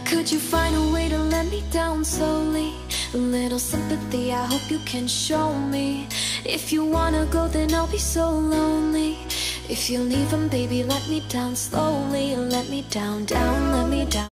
Could you find a way to let me down slowly? A little sympathy, I hope you can show me. If you wanna go, then I'll be so lonely. If you're leaving, baby, let me down slowly. Let me down, down, let me down.